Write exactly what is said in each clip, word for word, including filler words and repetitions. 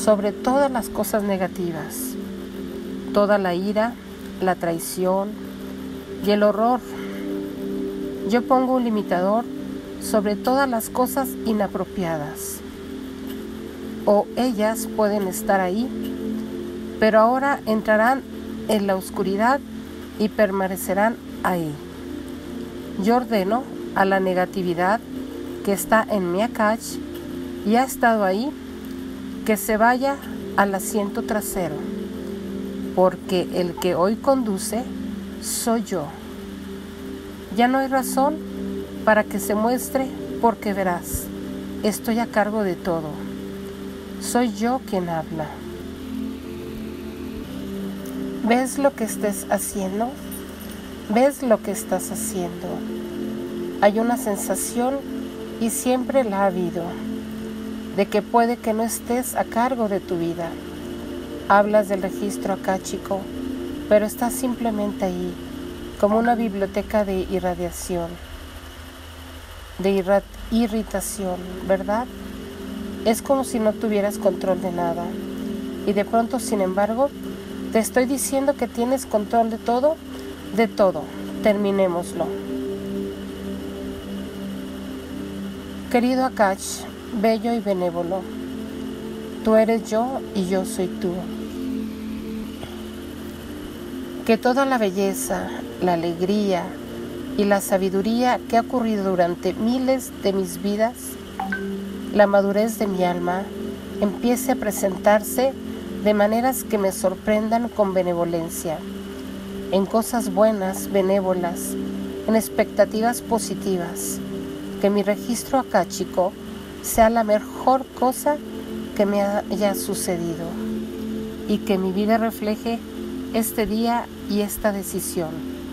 sobre todas las cosas negativas, toda la ira, la traición y el horror. Yo pongo un limitador sobre todas las cosas inapropiadas. O ellas pueden estar ahí, pero ahora entrarán en la oscuridad y permanecerán ahí. Yo ordeno a la negatividad que está en mi Akach y ha estado ahí, que se vaya al asiento trasero, porque el que hoy conduce soy yo. Ya no hay razón para que se muestre, porque verás, estoy a cargo de todo. Soy yo quien habla. ¿Ves lo que estés haciendo? ¿Ves lo que estás haciendo? Hay una sensación, y siempre la ha habido, de que puede que no estés a cargo de tu vida. Hablas del registro akáchico, pero estás simplemente ahí, como una biblioteca de irradiación, de irra- irritación, ¿verdad? Es como si no tuvieras control de nada. Y de pronto, sin embargo, te estoy diciendo que tienes control de todo, de todo. Terminémoslo. Querido Akach, bello y benévolo, tú eres yo y yo soy tú. Que toda la belleza, la alegría y la sabiduría que ha ocurrido durante miles de mis vidas, la madurez de mi alma, empiece a presentarse de maneras que me sorprendan con benevolencia, en cosas buenas, benévolas, en expectativas positivas, que mi registro akáchico sea la mejor cosa que me haya sucedido y que mi vida refleje este día y esta decisión.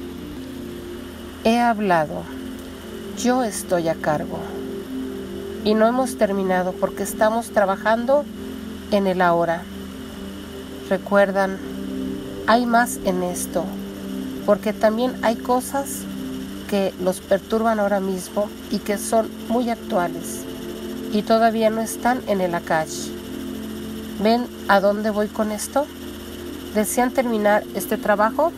He hablado, yo estoy a cargo. Y no hemos terminado porque estamos trabajando en el ahora. Recuerdan, hay más en esto, porque también hay cosas que los perturban ahora mismo y que son muy actuales y todavía no están en el Akach. ¿Ven a dónde voy con esto? ¿Desean terminar este trabajo?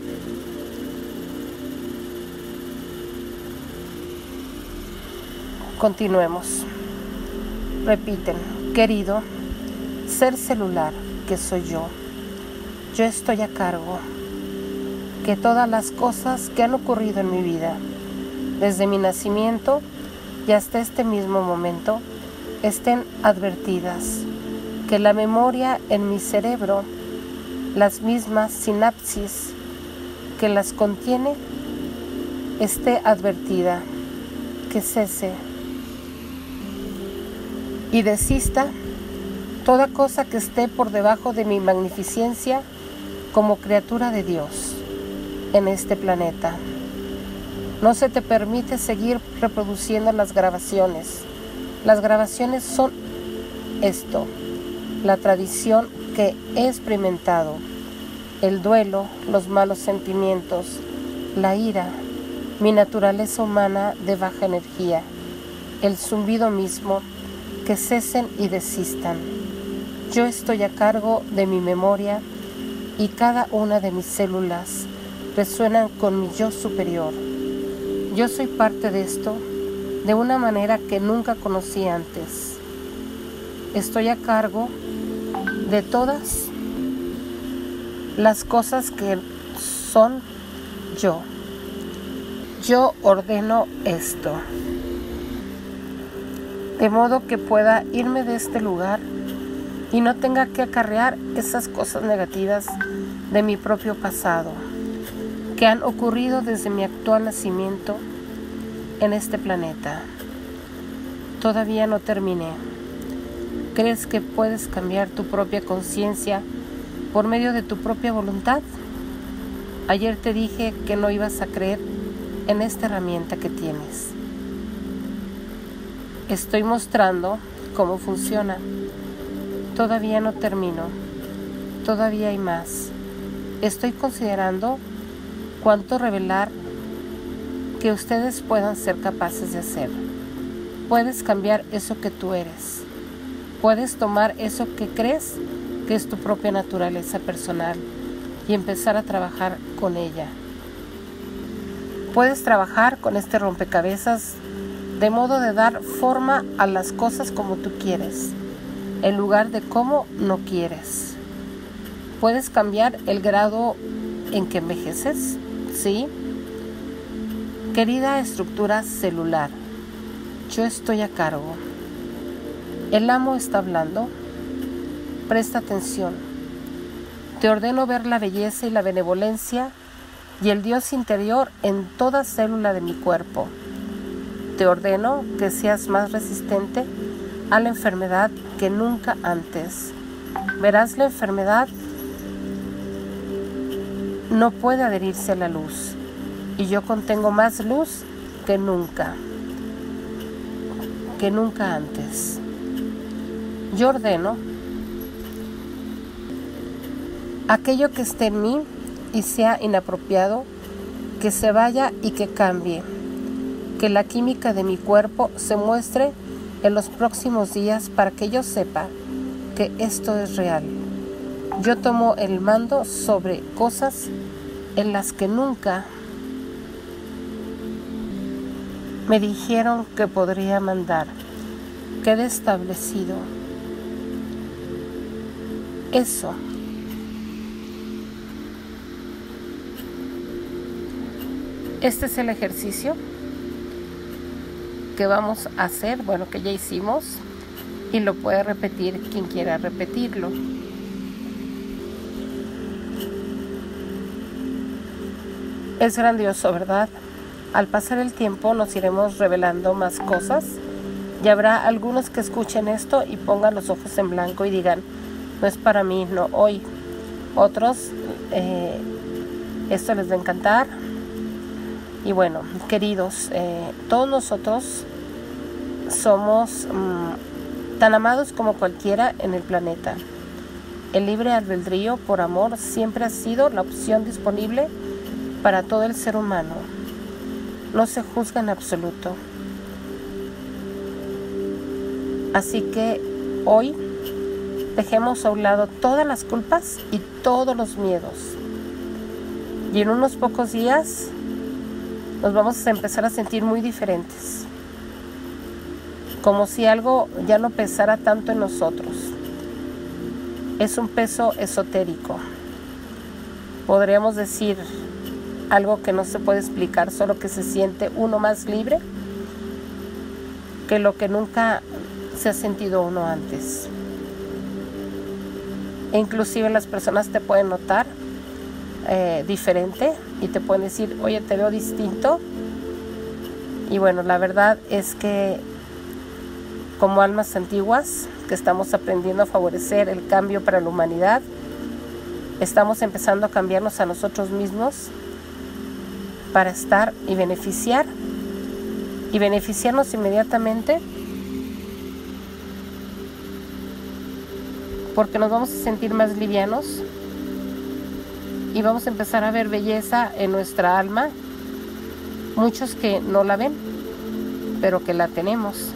Continuemos. Repiten, querido ser celular que soy yo, yo estoy a cargo. Que todas las cosas que han ocurrido en mi vida, desde mi nacimiento y hasta este mismo momento, estén advertidas. Que la memoria en mi cerebro, las mismas sinapsis que las contiene, esté advertida. Que cese y desista toda cosa que esté por debajo de mi magnificencia como criatura de Dios en este planeta. No se te permite seguir reproduciendo las grabaciones. Las grabaciones son esto, la tradición que he experimentado, el duelo, los malos sentimientos, la ira, mi naturaleza humana de baja energía, el zumbido mismo, que cesen y desistan. Yo estoy a cargo de mi memoria y cada una de mis células resuenan con mi yo superior. Yo soy parte de esto de una manera que nunca conocí antes. Estoy a cargo de todas las cosas que son yo. Yo ordeno esto, de modo que pueda irme de este lugar y no tenga que acarrear esas cosas negativas de mi propio pasado, que han ocurrido desde mi actual nacimiento en este planeta. Todavía no terminé. ¿Crees que puedes cambiar tu propia conciencia por medio de tu propia voluntad? Ayer te dije que no ibas a creer en esta herramienta que tienes. Estoy mostrando cómo funciona. Todavía no termino. Todavía hay más. Estoy considerando cuánto revelar que ustedes puedan ser capaces de hacer. Puedes cambiar eso que tú eres. Puedes tomar eso que crees que es tu propia naturaleza personal, y empezar a trabajar con ella. Puedes trabajar con este rompecabezas de modo de dar forma a las cosas como tú quieres, en lugar de cómo no quieres. Puedes cambiar el grado en que envejeces, ¿sí? Querida estructura celular, yo estoy a cargo. El amo está hablando. Presta atención. Te ordeno ver la belleza y la benevolencia y el Dios interior en toda célula de mi cuerpo. Te ordeno que seas más resistente a la enfermedad que nunca antes. Verás, la enfermedad no puede adherirse a la luz, y yo contengo más luz que nunca, que nunca antes. Yo ordeno aquello que esté en mí y sea inapropiado, que se vaya y que cambie, que la química de mi cuerpo se muestre en los próximos días para que yo sepa que esto es real. Yo tomo el mando sobre cosas en las que nunca me dijeron que podría mandar. Quedé establecido. Eso. Este es el ejercicio que vamos a hacer, bueno, que ya hicimos, y lo puede repetir quien quiera repetirlo. Es grandioso, ¿verdad? Al pasar el tiempo nos iremos revelando más cosas, y habrá algunos que escuchen esto y pongan los ojos en blanco y digan, no es para mí, no hoy. Otros, eh, esto les va a encantar. Y bueno, queridos, eh, todos nosotros somos mmm, tan amados como cualquiera en el planeta. El libre albedrío por amor siempre ha sido la opción disponible para todo el ser humano. No se juzga en absoluto. Así que hoy dejemos a un lado todas las culpas y todos los miedos. Y en unos pocos días nos vamos a empezar a sentir muy diferentes. Como si algo ya no pesara tanto en nosotros. Es un peso esotérico. Podríamos decir algo que no se puede explicar, solo que se siente uno más libre que lo que nunca se ha sentido uno antes. E inclusive las personas te pueden notar eh, diferente y te pueden decir, oye, te veo distinto. Y bueno, la verdad es que como almas antiguas que estamos aprendiendo a favorecer el cambio para la humanidad, estamos empezando a cambiarnos a nosotros mismos para estar y beneficiar y beneficiarnos inmediatamente, porque nos vamos a sentir más livianos y vamos a empezar a ver belleza en nuestra alma, muchos que no la ven, pero que la tenemos.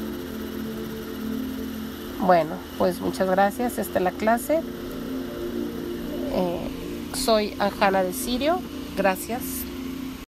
Bueno, pues muchas gracias, esta es la clase. Eh, soy Anjana de Sirio, gracias.